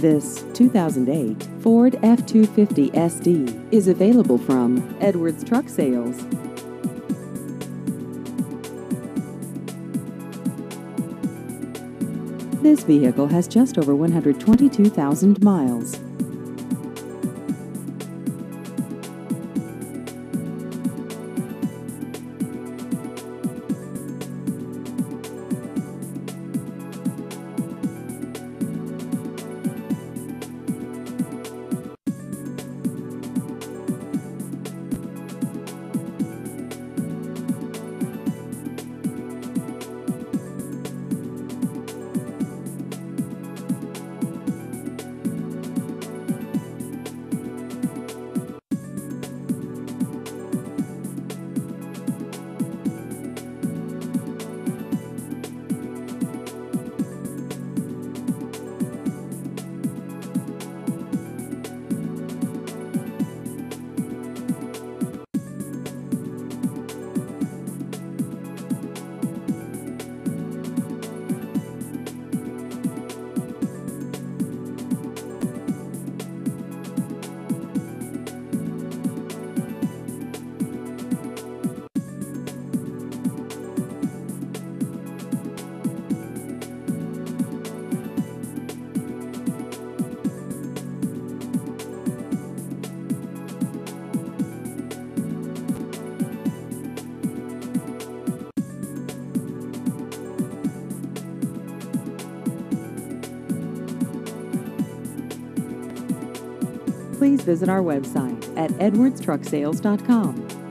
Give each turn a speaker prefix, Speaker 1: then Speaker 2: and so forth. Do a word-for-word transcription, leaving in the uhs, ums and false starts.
Speaker 1: This two thousand eight Ford F two fifty S D is available from Edwards Truck Sales. This vehicle has just over one hundred twenty-two thousand miles. Please visit our website at edwards truck sales dot com.